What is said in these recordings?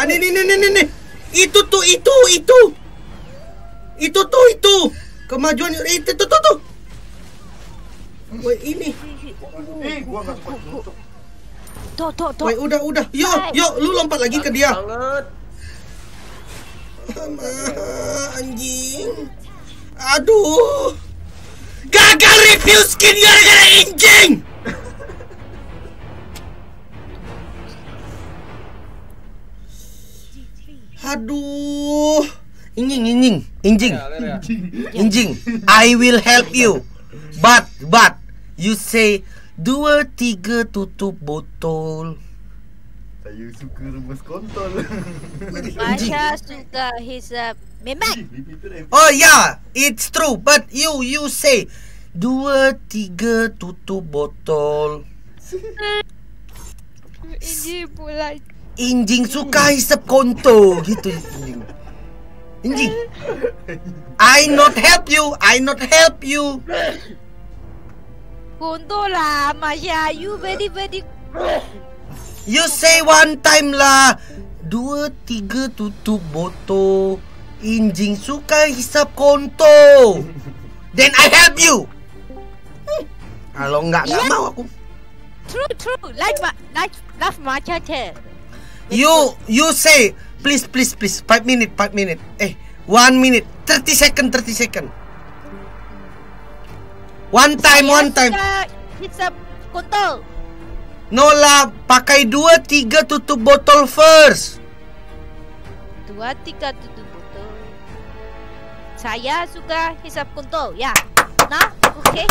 nih. Itu. Kemajuan itu tuh. Woi, ini. Gua enggak sempat nutup. Tuh. Woi, udah. Yuk, lu lompat lagi ke dia. Banget. Anjing. Aduh. Gagal review skin gara-gara anjing. Aduh. Injing. I will help you. But you say 2, 3 tutup botol. Saya suka remas kontol. Masya suka hisap memek. Oh yeah, it's true. But you say 2, 3 tutup botol. Ini pula. Injing suka hisap konto gitu. Injing. I not help you. Konto lah, Masya. You very. You say one time lah. 2, 3 tutup botol. Injing suka hisap konto. Then I help you. Kalau nggak mau aku. True. Like Masya tell. You say please 5 minute 1 minute 30 second. One time Hisap konto. No lah, pakai 2, 3 tutup botol first. 2, 3 tutup botol. Saya suka hisap konto. Ya. Nah, okay.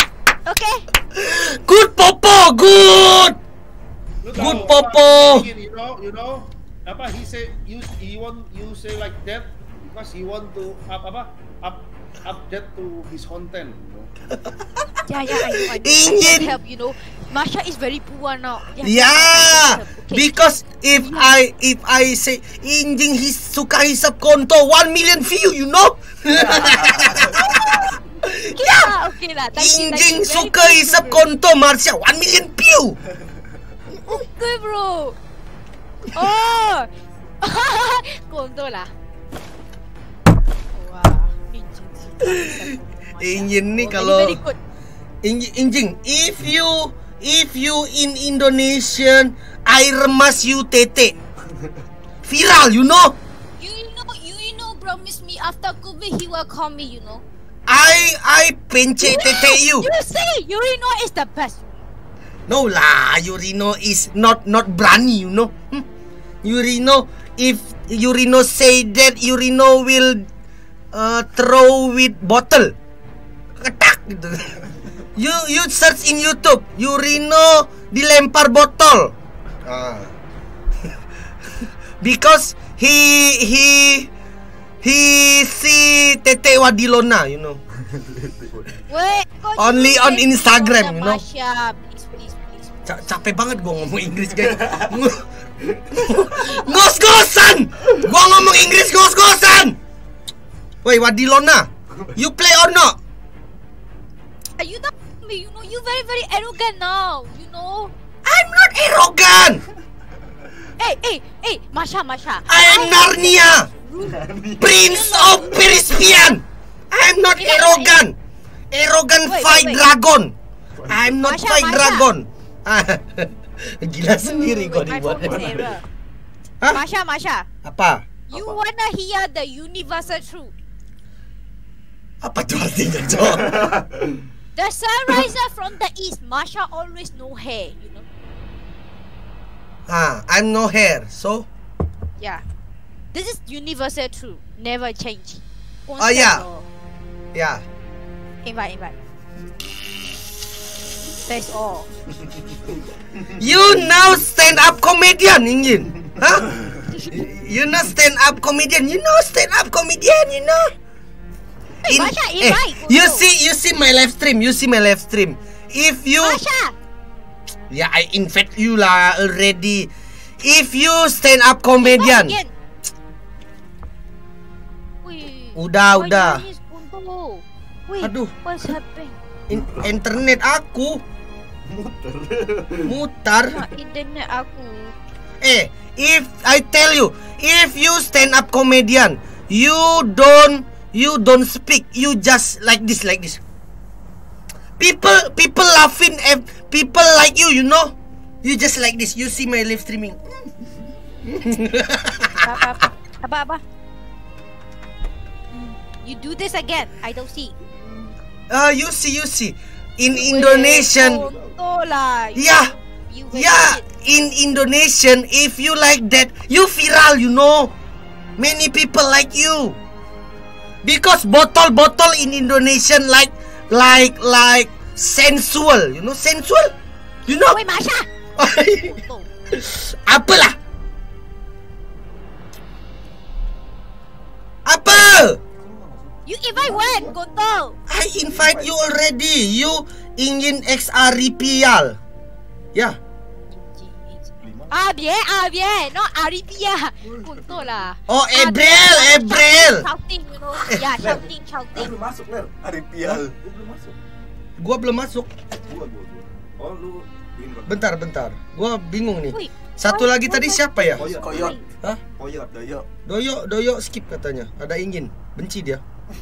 Good Popo, good Popo. You know, apa he say you say like that because he want to update to his content, you know. I know. Ingin Help, you know. Masya is very poor now. Yeah, because if I say Injing suka hisap konto 1 million view, you know. Yeah, okay lah. Injing suka hisap konto Marsha 1 million view. Okay, bro. Oh. Konto lah. Wah, Injing nih kalau Injing, if you in Indonesian, I remas you tete. Viral, you know. You know, promise me after COVID he will call me, you know. I pence tete you. You say Yurino is the best. No lah, Yurino is not berani, you know. Yurino, if Yurino say that, Yurino will throw with bottle. Ketak gitu. You search in YouTube, Yurino dilempar botol. Because he see Tete Wadilona, you know. Wait, only on Instagram, you know. Masya, please. Capek banget gua ngomong Inggris, guys. Ngos-ngosan. Gua ngomong Inggris ngos-ngosan. Wait, Wadilona, you play or not? You know me, you know, you very arrogant now, you know. I'm not arrogant. Hey, Masha. I am Narnia, Prince of Persian. I'm not arrogant. Fight dragon. I'm not Masha, fight Masha. dragon. Gila sendiri gua dibuat. Hah? Masha. Apa? You wanna hear the universal truth? Apa tuh artinya, Cok? The sun rises from the east. Masha always no hair, you know. I'm no hair, so? Yeah. This is universal truth. Never change. Oh yeah. Yeah. Invite. That's all. You now stand-up comedian, Ingin. Huh? You know stand-up comedian. You know. Masha, invite. You see my live stream. If you Masha. Yeah, I invite you lah already. If you stand-up comedian. Udah. Wait, Aduh. what's happening? Internet aku mutar. Internet aku. If I tell you, if you stand up comedian, you don't speak, you just like this. People laughing at people like you, you know. You just like this. You see my live streaming. Apa? You do this again. I don't see. You see. In Indonesian, yeah. In Indonesian, if you like that, you viral, you know. Many people like you. Because botol in Indonesian like sensual, you know, sensual. You know? Wait, Masha. Apalah? Apa? You invite when, Gonto? I invite you already. You ingin XR-Pial. Ya. Bien. No, Aripia. Gonto lah. Oh, Ebrel. Shouting, you know. Yeah, shouting. Belum masuk, Ler. Aripial. Gua belum masuk. Gua. Oh, lu ini. Bentar. Gua bingung nih. Wait, Satu lagi tadi siapa ya? Koyot. Hah? Koyot, Doyok. Doyo skip katanya. Ada ingin. Benci dia.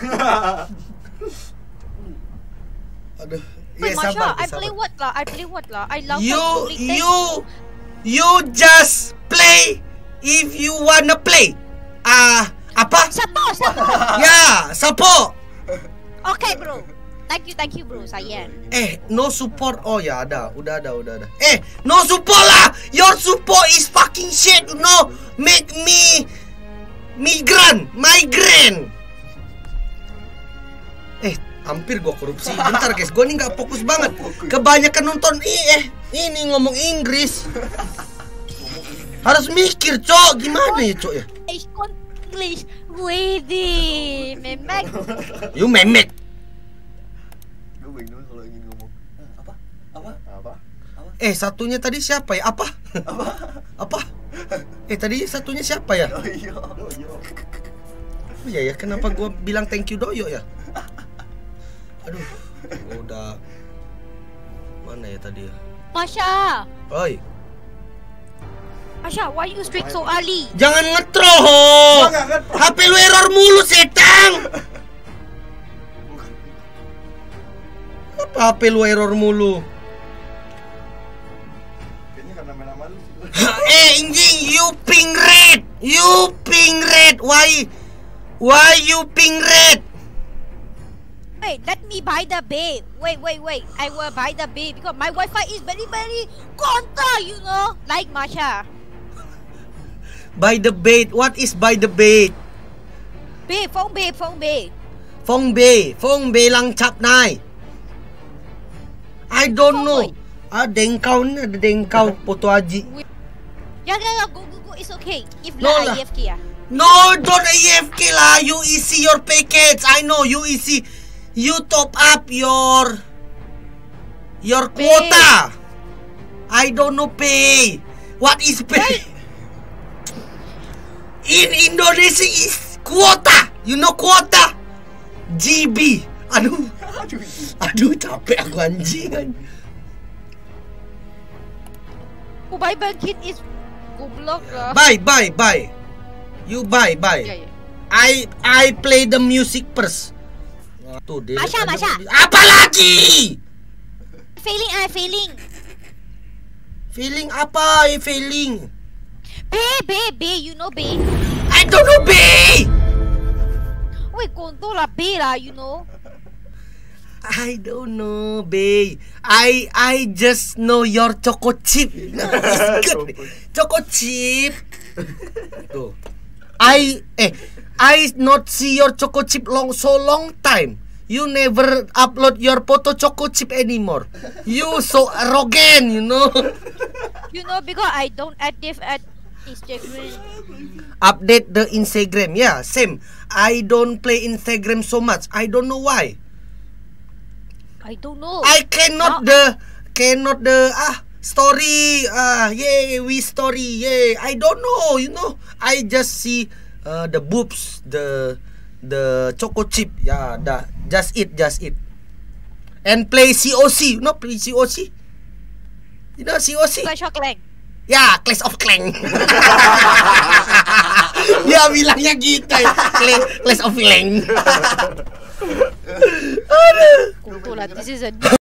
Aduh. Wait, Iya, Masha, I sabar. play what lah? I love You just play if you wanna play. Apa? Sapo. Ya, Sapo. Okay, bro. Thank you, bro. Sayang. No support. Oh ya, udah ada. No support lah. Your support is fucking shit, you know. Make me migraine. Hampir gua korupsi. Bentar guys, gua nih nggak fokus banget. Kebanyakan nonton ini ngomong Inggris. Harus mikir, Cok. Gimana ya, Cok ya? English. Widih, memek. You memek. Gue bingung kalau ingin ngomong. Apa? Satunya tadi siapa ya? Apa? Tadi satunya siapa ya? Doyok. Oh iya ya, kenapa gua bilang thank you Doyo ya? Aduh, gua udah mana ya tadi ya? Masha, Oi, why you streak so early? jangan ngetroll. HP lu error mulu, setang. Apa HP lu error mulu? Kayaknya karena main sama lu sih. Anjing, you ping red. Why you ping red? Wait, let me buy the bay. Wait. I will buy the bay because my Wi-Fi is very contra, you know, like Masha. By the bait. What is by the bait? Phone bay. Phong bay lang chap nai. I don't know. Dengkau ni ada dengkau foto Haji. Yeah, go. It's okay. If No not, lah. IFK ah. No, don't AFK lah. You easy your package. I know you easy. You top up your quota. I don't know pay. What is pay? In Indonesia is quota. You know quota? GB. Aduh capek aku anjing. Buy kit is goblok lah. Bye. You buy. Yeah. I play the music first. Tuh, dia Masha. Apa lagi? Failing. Feeling apa? Feeling. Bay, you know bay. I don't know, babe. Wait, konto lah bay lah, you know. I don't know, babe. I just know your choco chip. It's good. Choco chip. Tuh. I not see your choco chip so long time. You never upload your photo choco chip anymore. You so arrogant, you know. You know because I don't active at Instagram. Update the Instagram, yeah, same. I don't play Instagram so much. I don't know why. I don't know. I cannot the story. We story. I don't know. You know. I just see the boobs, the choco chip. Yeah, just eat. And play COC. You know, play COC. You know COC? Clash of Clans. Ya, Clash of Clank. Dia bilangnya gitu. Clash of Clank. Kutu lah, this is a